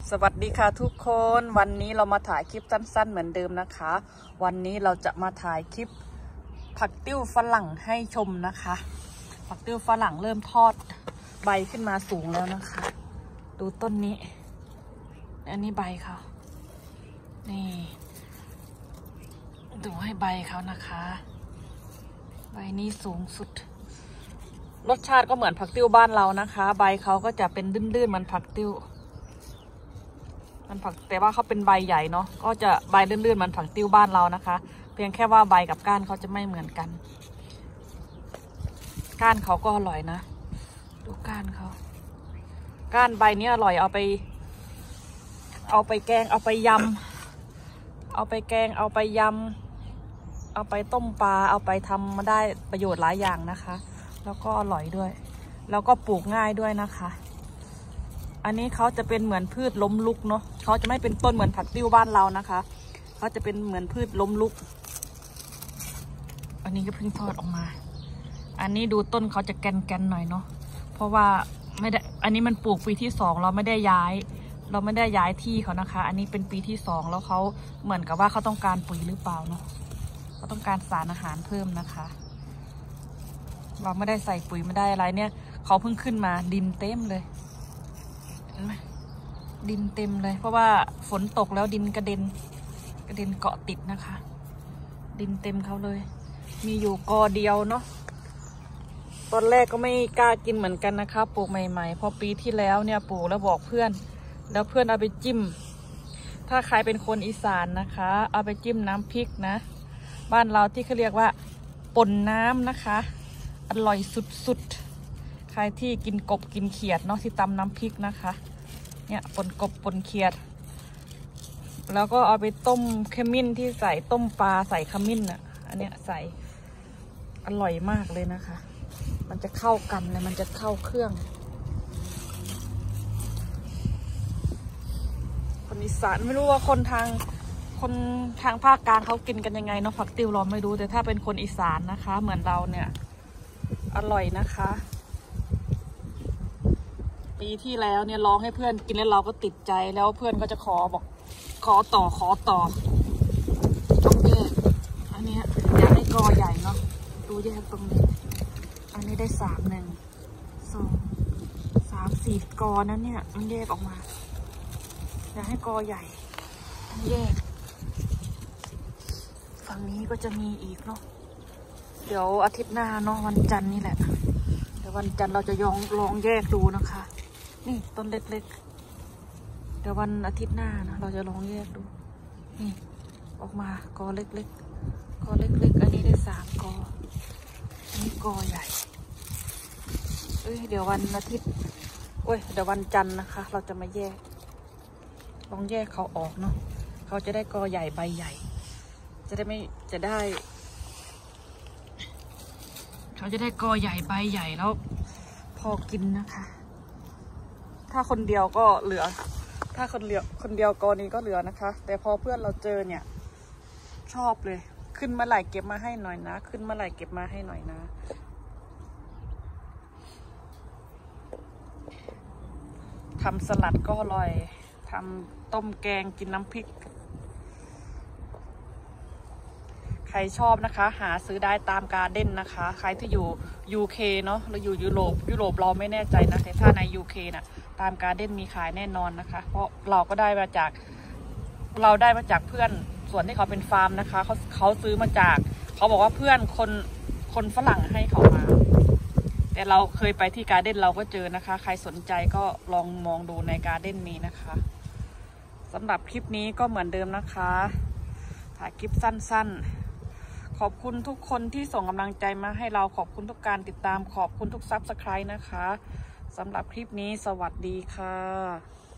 สวัสดีค่ะทุกคนวันนี้เรามาถ่ายคลิปสั้นๆเหมือนเดิมนะคะวันนี้เราจะมาถ่ายคลิปผักติ้วฝรั่งให้ชมนะคะผักติ้วฝรั่งเริ่มทอดใบขึ้นมาสูงแล้วนะคะดูต้นนี้อันนี้ใบเขานี่ดูให้ใบเขานะคะใบนี้สูงสุดรสชาติก็เหมือนผักติ้วบ้านเรานะคะใบเขาก็จะเป็นดื้นๆเหมือนผักติ้วมันผักแต่ว่าเขาเป็นใบใหญ่เนาะก็จะใบเลื่อนๆมันผักติ้วบ้านเรานะคะเพียงแค่ว่าใบกับก้านเขาจะไม่เหมือนกันก้านเขาก็อร่อยนะดูก้านเขาก้านใบนี้อร่อยเอาไปแกงเอาไปยำเอาไปแกงเอาไปยำเอาไปต้มปลาเอาไปทำมาได้ประโยชน์หลายอย่างนะคะแล้วก็อร่อยด้วยแล้วก็ปลูกง่ายด้วยนะคะอันนี้เขาจะเป็นเหมือนพืชล้มลุกเนาะเขาจะไม่เป็นต้นเหมือนผักติ้วบ้านเรานะคะเขาจะเป็นเหมือนพืชล้มลุกอันนี้ก็เพิ่งทอดออกมาอันนี้ดูต้นเขาจะแกนๆหน่อยเนาะเพราะว่าไม่ได้อันนี้มันปลูกปีที่2เราไม่ได้ย้ายที่เขานะคะอันนี้เป็นปีที่2แล้วเขาเหมือนกับว่าเขาต้องการปุ๋ยหรือเปล่าเนาะเขาต้องการสารอาหารเพิ่มนะคะเราไม่ได้ใส่ปุ๋ยไม่ได้อะไรเนี่ยเขาเพิ่งขึ้นมาดินเต็มเลยดินเต็มเลยเพราะว่าฝนตกแล้วดินกระเด็นเกาะติดนะคะดินเต็มเขาเลยมีอยู่กอเดียวเนาะตอนแรกก็ไม่กล้ากินเหมือนกันนะคะปลูกใหม่ๆพอปีที่แล้วเนี่ยปลูกแล้วบอกเพื่อนแล้วเพื่อนเอาไปจิ้มถ้าใครเป็นคนอีสานนะคะเอาไปจิ้มน้ำพริกนะบ้านเราที่เขาเรียกว่าป่นน้ำนะคะอร่อยสุดๆใครที่กินกบกินเขียดเนาะที่ตำน้ำพริกนะคะเนี่ยป่นกบป่นเขียดแล้วก็เอาไปต้มขมิ้นที่ใส่ต้มปลาใส่ขมิ้นอ่ะอันเนี้ยใส่อร่อยมากเลยนะคะมันจะเข้ากันเลยมันจะเข้าเครื่องคนอีสานไม่รู้ว่าคนทางภาคกลางเขากินกันยังไงเนาะผักติ้วเราไม่รู้แต่ถ้าเป็นคนอีสานนะคะเหมือนเราเนี่ยอร่อยนะคะปีที่แล้วเนี่ยร้องให้เพื่อนกินแล้วเราก็ติดใจแล้วเพื่อนก็จะบอกขอต่อต้องแยกอันนี้อยากให้กอใหญ่เนาะดูแยกตรงนี้อันนี้ได้1 2 3 4 กอนั้นเนี่ยมันแยกออกมาอยากให้กอใหญ่แยกฝั่งนี้ก็จะมีอีกเนาะเดี๋ยวอาทิตย์หน้าเนาะวันจันทร์นี่แหละเดี๋ยววันจันทร์เราจะลองแยกดูนะคะนี่ต้นเล็กๆเดี๋ยววันอาทิตย์หน้านะเราจะลองแยกดูนี่ออกมากอเล็กๆอันนี้ได้3 กออันนี้กอใหญ่เดี๋ยววันอาทิตย์เดี๋ยววันจันทร์นะคะเราจะมาลองแยกเขาออกเนาะเขาจะได้กอใหญ่ใบใหญ่เขาจะได้กอใหญ่ใบใหญ่แล้วพอกินนะคะถ้าคนเดียวก็เหลือถ้าคนเดียวกอนี้ก็เหลือนะคะแต่พอเพื่อนเราเจอเนี่ยชอบเลยขึ้นเมื่อไหร่เก็บมาให้หน่อยนะขึ้นเมื่อไหร่เก็บมาให้หน่อยนะทำสลัดก็อร่อยทำต้มแกงกินน้ำพริกใครชอบนะคะหาซื้อได้ตามการ์เด้นนะคะใครที่อยู่ UK เนาะเราอยู่ยุโรปเราไม่แน่ใจนะแต่ถ้าใน UK น่ะตามการ์เด้นมีขายแน่นอนนะคะเพราะเราได้มาจากเพื่อนส่วนที่เขาเป็นฟาร์มนะคะเขาซื้อมาจากเขาบอกว่าเพื่อนคนฝรั่งให้เขามาแต่เราเคยไปที่การ์เด้นเราก็เจอนะคะใครสนใจก็ลองมองดูในการ์เด้นมีนะคะสำหรับคลิปนี้ก็เหมือนเดิมนะคะถ่ายคลิปสั้นๆขอบคุณทุกคนที่ส่งกำลังใจมาให้เราขอบคุณทุกการติดตามขอบคุณทุกซับสไครต์นะคะสำหรับคลิปนี้สวัสดีค่ะ